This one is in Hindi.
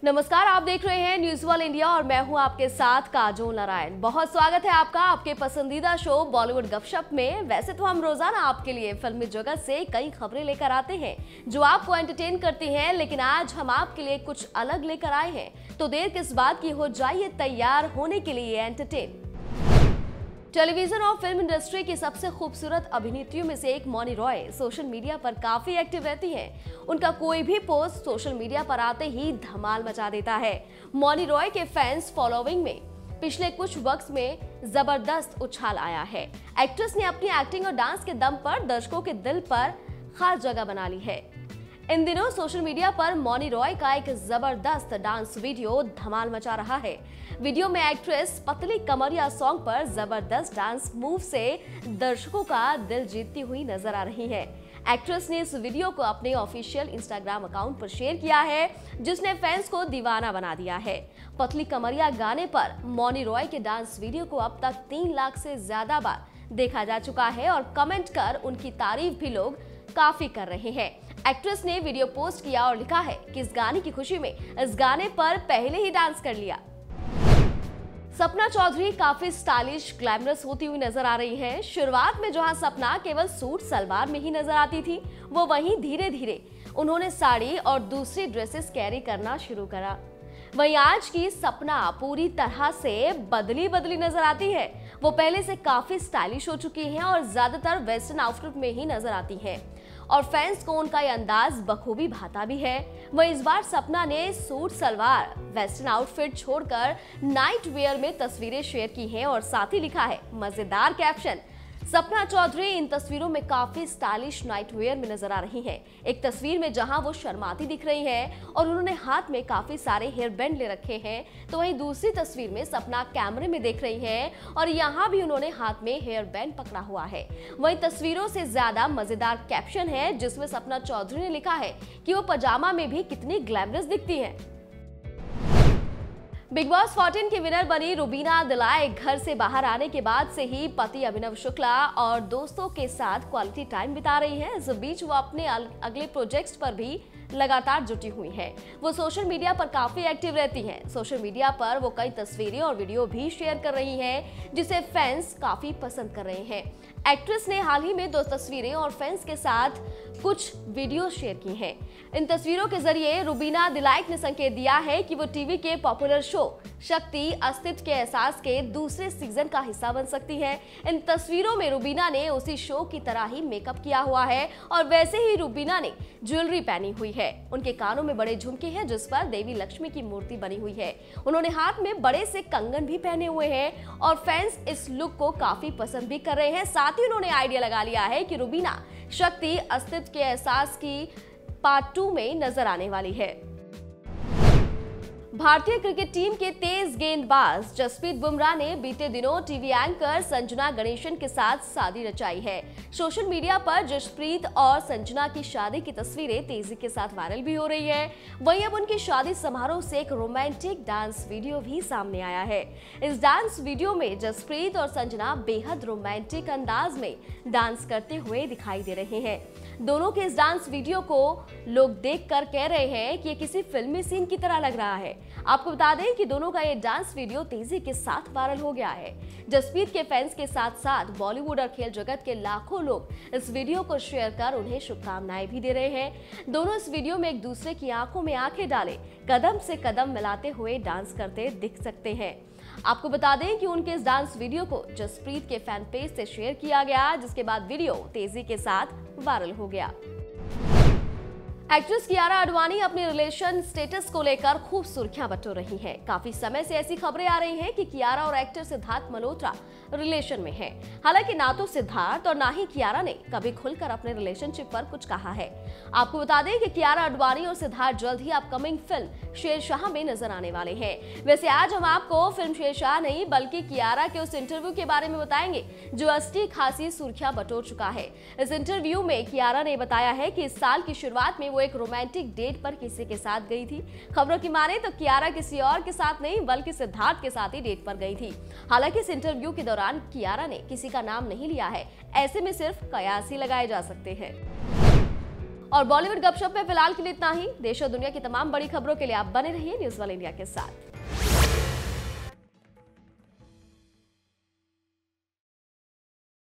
नमस्कार, आप देख रहे हैं न्यूज वर्ल्ड इंडिया और मैं हूं आपके साथ काजोल नारायण। बहुत स्वागत है आपका आपके पसंदीदा शो बॉलीवुड गपशप में। वैसे तो हम रोजाना आपके लिए फिल्मी जगत से कई खबरें लेकर आते हैं जो आपको एंटरटेन करती हैं, लेकिन आज हम आपके लिए कुछ अलग लेकर आए हैं। तो देर किस बात की, हो जाइए तैयार होने के लिए एंटरटेन। टेलीविजन और फिल्म इंडस्ट्री की सबसे खूबसूरत अभिनेत्रियों में से एक मौनी रॉय सोशल मीडिया पर काफी एक्टिव रहती हैं। उनका कोई भी पोस्ट सोशल मीडिया पर आते ही धमाल मचा देता है। मौनी रॉय के फैंस फॉलोइंग में पिछले कुछ वक्त में जबरदस्त उछाल आया है। एक्ट्रेस ने अपनी एक्टिंग और डांस के दम पर दर्शकों के दिल पर खास जगह बना ली है। इन दिनों सोशल मीडिया पर मौनी रॉय का एक जबरदस्त डांस वीडियो धमाल मचा रहा है। वीडियो में एक्ट्रेस पतली कमरिया सॉन्ग पर जबरदस्त डांस मूव से दर्शकों का दिल जीतती हुई नजर आ रही है। एक्ट्रेस ने इस वीडियो को अपने ऑफिशियल इंस्टाग्राम अकाउंट पर शेयर किया है, जिसने फैंस को दीवाना बना दिया है। पतली कमरिया गाने पर मौनी रॉय के डांस वीडियो को अब तक 3 लाख से ज्यादा बार देखा जा चुका है और कमेंट कर उनकी तारीफ भी लोग काफी कर रहे हैं। एक्ट्रेस ने वीडियो पोस्ट किया और लिखा है कि इस गाने की खुशी में इस गाने पर पहले ही डांस कर लिया। सपना चौधरी काफी स्टाइलिश ग्लैमरस होती हुई नजर आ रही हैं। शुरुआत में जहां सपना केवल सूट सलवार में ही नजर आती थी, वो वहीं धीरे धीरे उन्होंने साड़ी और दूसरी ड्रेसेस कैरी करना शुरू करा। वहीं आज की सपना पूरी तरह से बदली नजर आती है। वो पहले से काफी स्टाइलिश हो चुकी हैं और ज्यादातर वेस्टर्न आउटफिट में ही नजर आती हैं और फैंस को उनका ये अंदाज बखूबी भाता भी है। वहीं इस बार सपना ने सूट सलवार वेस्टर्न आउटफिट छोड़कर नाइट वेयर में तस्वीरें शेयर की हैं और साथ ही लिखा है मजेदार कैप्शन। सपना चौधरी इन तस्वीरों में काफी स्टाइलिश नाइट वेयर में नजर आ रही हैं। एक तस्वीर में जहां वो शर्माती दिख रही हैं और उन्होंने हाथ में काफी सारे हेयर बैंड ले रखे हैं, तो वहीं दूसरी तस्वीर में सपना कैमरे में देख रही हैं और यहां भी उन्होंने हाथ में हेयर बैंड पकड़ा हुआ है। वहीं तस्वीरों से ज्यादा मजेदार कैप्शन है जिसमें सपना चौधरी ने लिखा है कि वो पजामा में भी कितनी ग्लैमरस दिखती है। बिग बॉस 14 की विनर बनी रुबीना दिलाई घर से बाहर आने के बाद से ही पति अभिनव शुक्ला और दोस्तों के साथ क्वालिटी टाइम बिता रही हैं। इस बीच वो अपने अगले प्रोजेक्ट्स पर भी लगातार जुटी हुई हैं। वो सोशल मीडिया पर काफी एक्टिव रहती हैं। सोशल मीडिया पर वो कई तस्वीरें और वीडियो भी शेयर कर रही हैं, जिसे फैंस काफी पसंद कर रहे हैं। एक्ट्रेस ने हाल ही में 2 तस्वीरें और फैंस के साथ कुछ वीडियो शेयर की हैं। इन तस्वीरों के जरिए रुबीना दिलाई ने संकेत दिया है कि वो टीवी के पॉपुलर शो शक्ति अस्तित्व के एहसास के दूसरे सीजन का हिस्सा बन सकती है। इन तस्वीरों में रुबीना ने उसी शो की तरह ही मेकअप किया हुआ है और वैसे ही रुबीना ने ज्वेलरी पहनी हुई है। उनके कानों में बड़े झुमके हैं जिस पर देवी लक्ष्मी की मूर्ति बनी हुई है। उन्होंने हाथ में बड़े से कंगन भी पहने हुए हैं और फैंस इस लुक को काफी पसंद भी कर रहे हैं। साथ ही उन्होंने आइडिया लगा लिया है कि रुबीना शक्ति अस्तित्व के एहसास की पार्ट 2 में नजर आने वाली है। भारतीय क्रिकेट टीम के तेज गेंदबाज जसप्रीत बुमराह ने बीते दिनों टीवी एंकर संजना गणेशन के साथ शादी रचाई है। सोशल मीडिया पर जसप्रीत और संजना की शादी की तस्वीरें तेजी के साथ वायरल भी हो रही है। वहीं अब उनकी शादी समारोह से एक रोमांटिक डांस वीडियो भी सामने आया है। इस डांस वीडियो में जसप्रीत और संजना बेहद रोमांटिक अंदाज में डांस करते हुए दिखाई दे रहे हैं। दोनों के इस डांस वीडियो को लोग देखकर कह रहे हैं कि ये किसी फिल्मी सीन की तरह लग रहा है। आपको बता दें कि दोनों का ये डांस वीडियो तेजी के साथ वायरल हो गया है। जसप्रीत के फैंस के साथ साथ बॉलीवुड और खेल जगत के लाखों लोग इस वीडियो को शेयर कर उन्हें शुभकामनाएं भी दे रहे हैं। दोनों इस वीडियो में एक दूसरे की आंखों में आंखें डाले कदम से कदम मिलाते हुए डांस करते दिख सकते हैं। आपको बता दें कि उनके इस डांस वीडियो को जसप्रीत के फैन पेज से शेयर किया गया, जिसके बाद वीडियो तेजी के साथ वायरल हो गया। एक्ट्रेस कियारा आडवाणी अपने रिलेशन स्टेटस को लेकर खूब सुर्खियां बटोर रही हैं। काफी समय से ऐसी खबरें आ रही हैं कि कियारा और एक्टर सिद्धार्थ मल्होत्रा रिलेशन में हैं। हालांकि ना तो सिद्धार्थ और ना ही कियारा ने कभी खुलकर अपने रिलेशनशिप पर कुछ कहा है। आपको बता दें कि कियारा आडवाणी और सिद्धार्थ जल्द ही अपकमिंग फिल्म शेरशाह में नजर आने वाले हैं। वैसे आज हम आपको फिल्म शेरशाह नहीं बल्कि कियारा के उस इंटरव्यू के बारे में बताएंगे जो अच्छी खासी सुर्खियां बटोर चुका है। इस इंटरव्यू में कियारा ने बताया है कि इस साल की शुरुआत में वो एक रोमांटिक डेट पर किसी के साथ गई थी। खबरों की माने तो कियारा किसी और के साथ नहीं बल्कि सिद्धार्थ के साथ ही डेट पर गई थी। हालांकि इस इंटरव्यू के दौरान कियारा ने किसी का नाम नहीं लिया है। ऐसे में सिर्फ कयास ही लगाए जा सकते हैं। और बॉलीवुड गपशप में फिलहाल के लिए इतना ही। देश और दुनिया की तमाम बड़ी खबरों के लिए आप बने रहिए न्यूज़ वाले इंडिया के साथ।